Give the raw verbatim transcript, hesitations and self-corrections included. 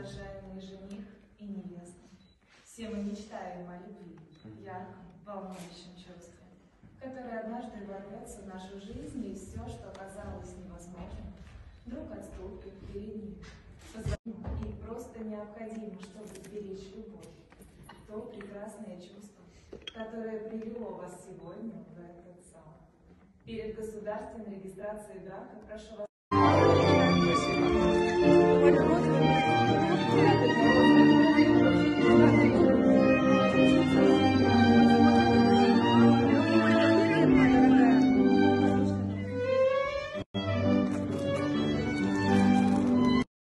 уважаемый жених и невеста, все мы мечтаем о любви, ярком, волнующем чувстве, которое однажды ворвется в нашу жизнь, и все, что казалось невозможным, вдруг отступит перед ним. И просто необходимо, чтобы сберечь любовь, то прекрасное чувство, которое привело вас сегодня в этот зал. Перед государственной регистрацией брака прошу вас...